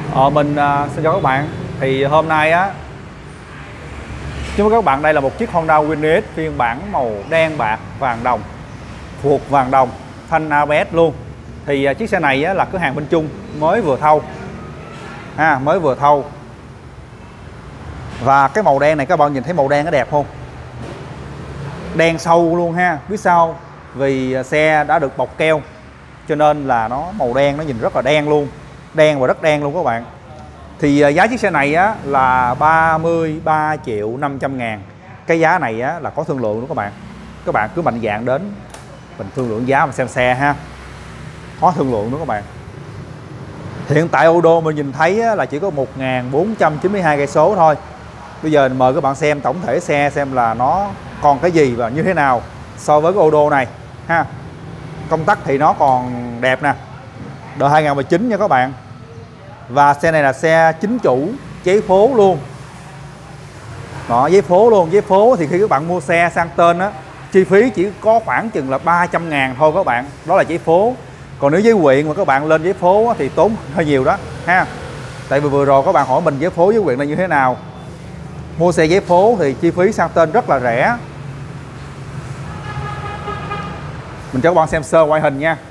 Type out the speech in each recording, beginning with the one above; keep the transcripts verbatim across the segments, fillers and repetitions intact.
Ờ, mình à, xin chào các bạn. Thì hôm nay á, chúng các bạn đây là một chiếc Honda Winis phiên bản màu đen bạc vàng đồng, phuộc vàng đồng, phanh a bê ét luôn. Thì à, chiếc xe này á, là cửa hàng bên Trung mới vừa thâu, ha, mới vừa thâu. Và cái màu đen này các bạn nhìn thấy màu đen nó đẹp không? Đen sâu luôn ha. Biết sao? Vì xe đã được bọc keo cho nên là nó màu đen, nó nhìn rất là đen luôn, đen và rất đen luôn các bạn. Thì giá chiếc xe này á, là ba mươi ba triệu năm trăm ngàn. Cái giá này á, là có thương lượng nữa các bạn. Các bạn cứ mạnh dạn đến mình thương lượng giá mà xem xe ha. Có thương lượng nữa các bạn. Hiện tại ô đô mình nhìn thấy á, là chỉ có một nghìn bốn trăm chín mươi hai cây số thôi. Bây giờ mời các bạn xem tổng thể xe xem là nó còn cái gì và như thế nào so với cái ô đô này ha. Công tắc thì nó còn đẹp nè, đời hai nghìn không trăm mười chín nha các bạn. Và xe này là xe chính chủ, giấy phố luôn. Đó, giấy phố luôn. Giấy phố thì khi các bạn mua xe sang tên á, chi phí chỉ có khoảng chừng là ba trăm ngàn thôi các bạn. Đó là giấy phố. Còn nếu giấy quyện mà các bạn lên giấy phố á, thì tốn hơi nhiều đó ha. Tại vì vừa rồi các bạn hỏi mình giấy phố giấy quyện là như thế nào. Mua xe giấy phố thì chi phí sang tên rất là rẻ. Mình cho các bạn xem sơ ngoại hình nha.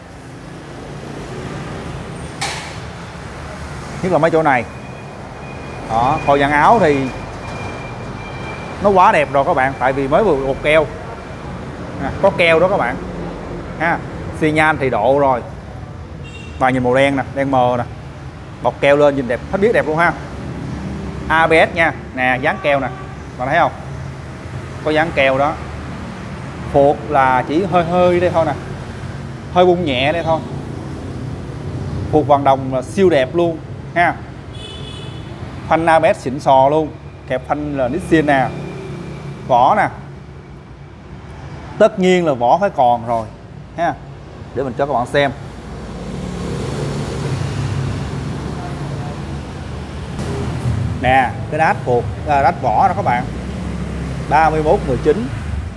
Nhất là mấy chỗ này. Đó, hồi dàn áo thì nó quá đẹp rồi các bạn, tại vì mới vừa bột keo. À, có keo đó các bạn. Ha, xi nhan thì độ rồi. Và nhìn màu đen nè, đen mờ nè. Bọc keo lên nhìn đẹp, hết biết đẹp luôn ha. a bê ét nha, nè dán keo nè. Bạn thấy không? Có dán keo đó. Phuộc là chỉ hơi hơi đây thôi nè. Hơi bung nhẹ đây thôi. Phuộc vàng đồng là siêu đẹp luôn ha. Phanh a bê ét xịn sò luôn, kẹp phanh là Nissin nè. Vỏ nè, tất nhiên là vỏ phải còn rồi ha. Để mình cho các bạn xem. Nè, cái đát phuộc, à, đát vỏ đó các bạn, ba mươi mốt mười chín.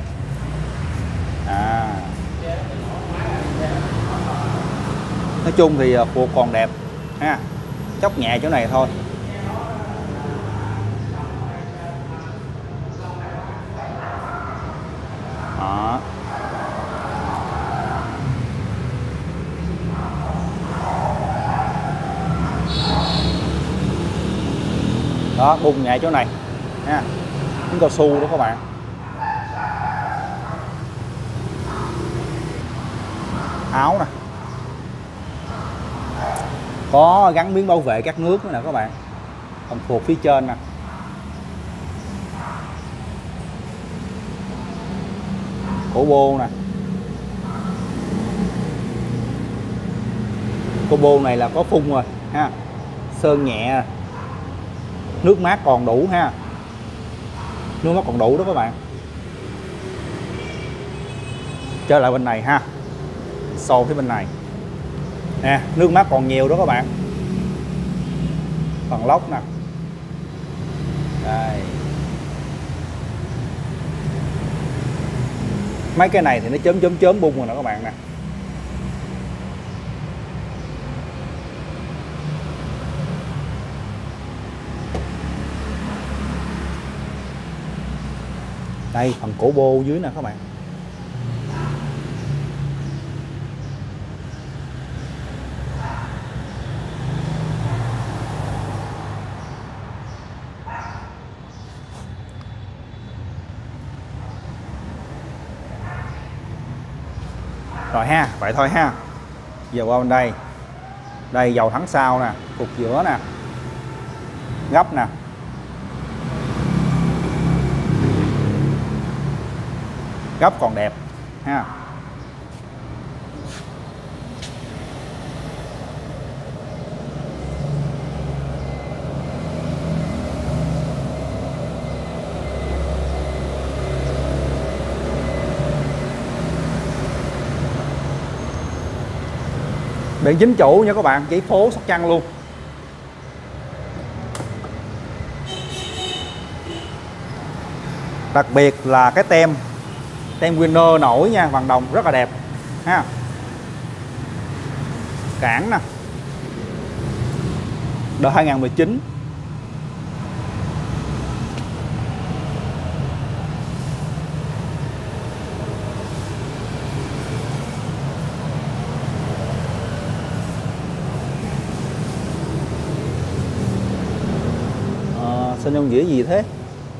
À, nói chung thì phuộc còn đẹp ha, chóc nhẹ chỗ này thôi. Đó. Đó, bung nhẹ chỗ này ha, miếng cao su đó các bạn. Áo nè, có gắn miếng bảo vệ các nước nữa nè các bạn. Phần phuộc phía trên nè. Cổ bô nè. Cổ bô này là có phun rồi ha. Sơn nhẹ. Nước mát còn đủ ha. Nước mát còn đủ đó các bạn. Trở lại bên này ha. Xô phía bên này. Nè, nước mát còn nhiều đó các bạn. Phần lốc nè. Đây. Mấy cái này thì nó chớm chớm chớm bung rồi nè các bạn nè. Đây, phần cổ bô dưới nè các bạn. Rồi ha, vậy thôi ha. Giờ qua bên đây. Đây, dầu thắng sau nè, cục giữa nè, gấp nè. Gấp còn đẹp ha. Biển chính chủ nha các bạn, giấy phố Sóc Trăng luôn. Đặc biệt là cái tem tem Winner nổi nha, vàng đồng rất là đẹp ha. Cản nè, Đời hai không một chín. À, sao nhông dĩa gì thế?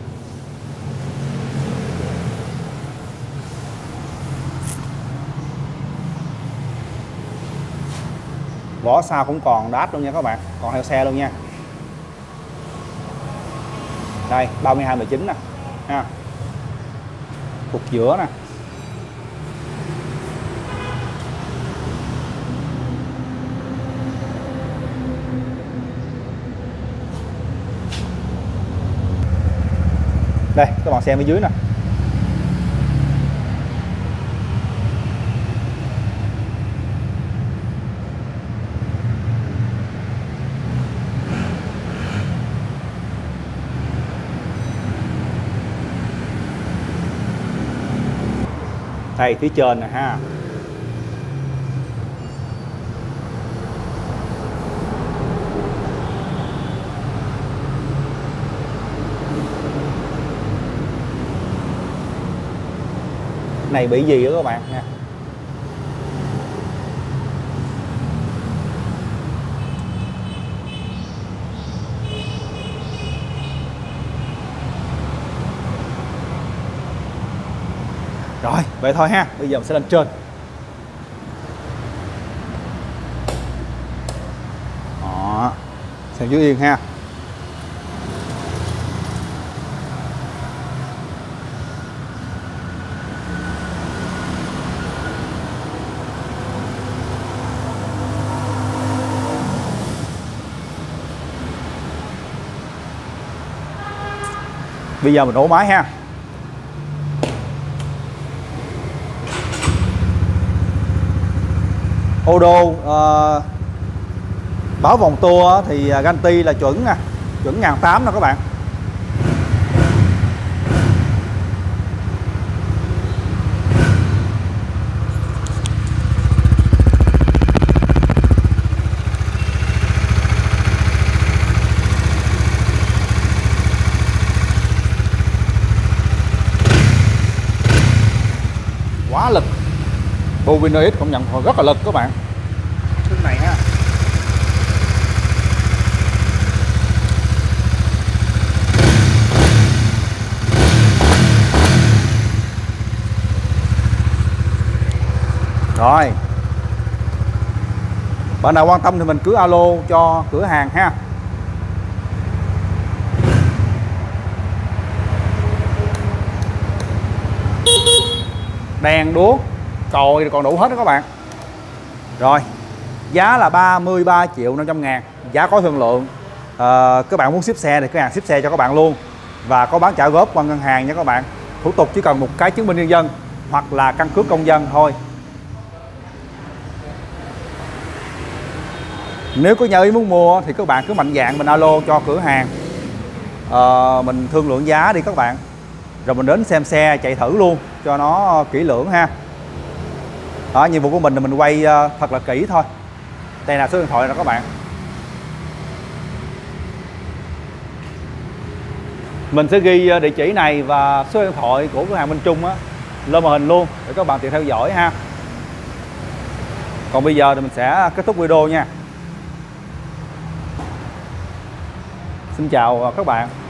Vỏ sau cũng còn đát luôn nha các bạn, còn theo xe luôn nha. Đây ba mươi hai mười chín nè ha, cục giữa nè. Đây các bạn xem ở dưới nè. Đây phía trên nè ha. Này bị gì đó các bạn nha. Rồi vậy thôi ha, bây giờ mình sẽ lên trên. Đó, xem dưới yên ha. Bây giờ mình nổ máy ha. Ô đô uh, báo vòng tua thì Ganti là chuẩn nè, chuẩn một nghìn tám trăm nè các bạn. Quá lực. Bovinoid công nhận rất là lực các bạn. Cái này ha. Rồi. Bạn nào quan tâm thì mình cứ alo cho cửa hàng ha. Đèn đuốc còi còn đủ hết đó các bạn. Rồi giá là ba mươi ba triệu năm trăm ngàn, giá có thương lượng. à, Các bạn muốn ship xe thì cửa hàng ship xe cho các bạn luôn, và có bán trả góp qua ngân hàng nha các bạn. Thủ tục chỉ cần một cái chứng minh nhân dân hoặc là căn cước công dân thôi. Nếu có nhà ý muốn mua thì các bạn cứ mạnh dạn mình alo cho cửa hàng, à, mình thương lượng giá đi các bạn, rồi mình đến xem xe chạy thử luôn cho nó kỹ lưỡng ha. Đó, nhiệm vụ của mình là mình quay uh, thật là kỹ thôi. Đây là số điện thoại nè các bạn. Mình sẽ ghi địa chỉ này và số điện thoại của cửa hàng Minh Trung á lên màn hình luôn để các bạn tiện theo dõi ha. Còn bây giờ thì mình sẽ kết thúc video nha. Xin chào các bạn.